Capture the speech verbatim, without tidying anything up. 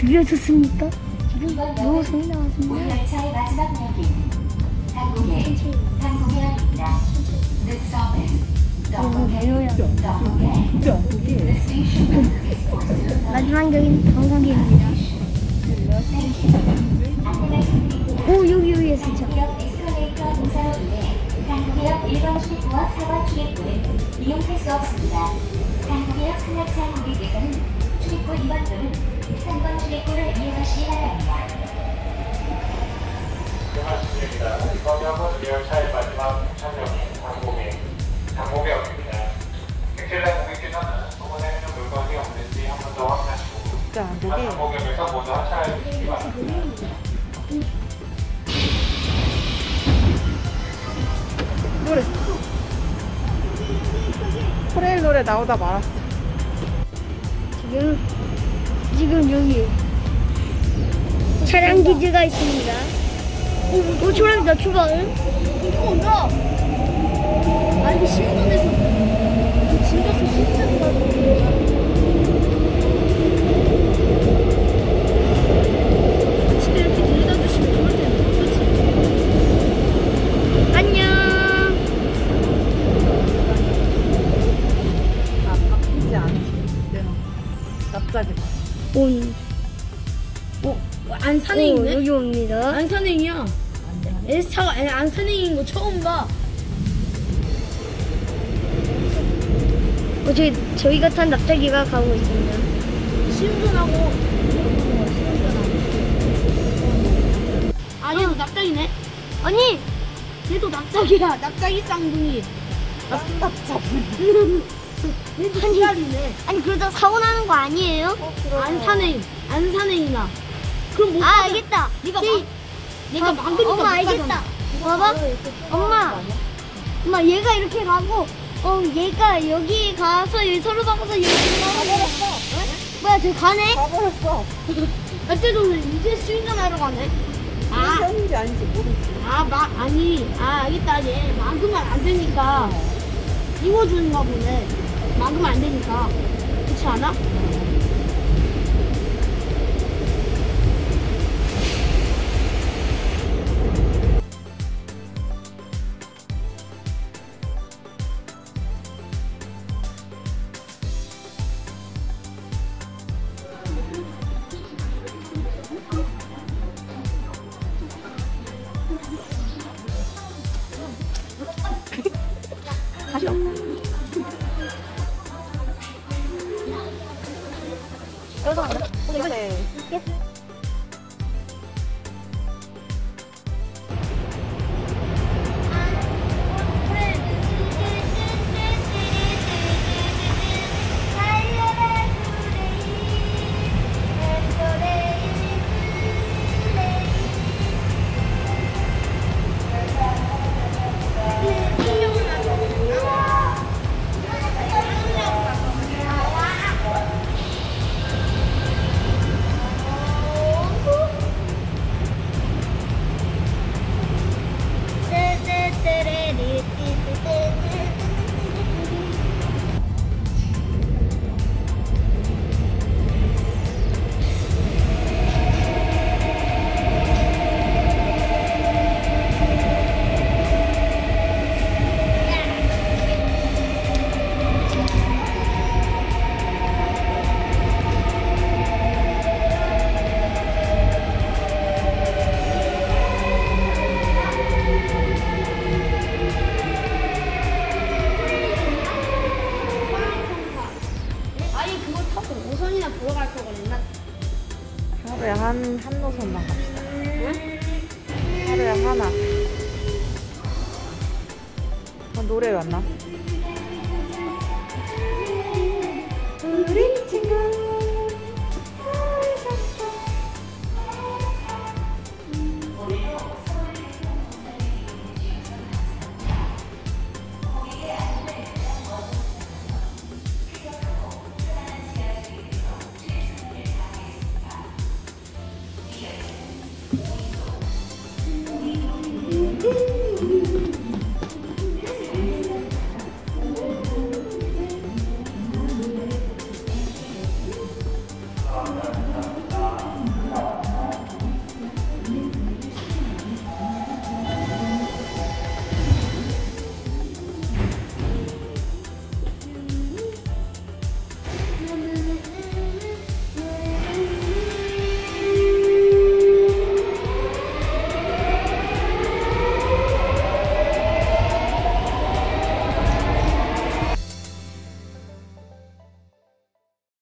드디어 졌습니까? 지금 너무 소리 나왔습니다. 열차의 마지막 역인 당국의 당국역입니다. The stop is 당국역. The station is also 마지막 역인 당국역입니다. 오 여기 여기 진짜. 당국역 에스컬레이터 공사로 인해 당국역 일 번 출입구와 사 번 출입구는 이용할 수 없습니다. 당국역 승합차 고객께서는 출입구 이 번 또는 삼 번 출입구를 이용하시기 바랍니다. 고맙습니다. 이번 역은 열차의 마지막 정차역인 당국역, 당국역입니다. 객실내 고객께서는 소문에 있는 물건이 없는지 한 번 더 확인하시고 당국역에서 모두 하차해 주시기 바랍니다. 노래 코레일 노래 나오다 말았어. 지금 지금 여기 차량 기지가 있습니다. 오, 오 출발합니다. 출발. 이거 온다. 아 이거 신전에서 진짜서 신전 진짜 이렇게 데려다 주시면 좋을 텐데. 그렇지? 안녕. 아 바뀌지 않지. 내가 갑자기 온. 어? 안산행인데? 오, 여기 옵니다. 안산행이야. S차가 안산행인 거 처음 봐. 어, 저희, 저희가 탄 납작이가 가고 있습니다. 시운전하고 시운전하고. 아 얘도 납작이네? 아니! 얘도 납작이야. 납작이 쌍둥이. 납작이. 얘도 납작이네. 아니, 그러다 사고 나는 거 아니에요? 안산행. 안산행이나. 그럼 못 아, 가면 알겠다. 네가 저희- 막 내가 봐, 막으니까 엄마 못 알겠다. 가잖아. 봐봐. 엄마. 엄마 얘가 이렇게 가고 어 얘가 여기 가서 여기 서로 바꿔서 여기 가버렸어. 뭐야 저 가네? 가버렸어. 어째도 이제 시운전하러 가네. 아, 현지 아닌지 모르지. 아, 막 아니, 아 알겠다. 얘 막으면 안 되니까 이워주는가 보네. 막으면 안 되니까. 그렇지 않아? 가시오. 여기서 간다. 이거 네. 하루에 한, 한 노선만 갑시다. 응? 하루에 하나. 아, 노래 왔나?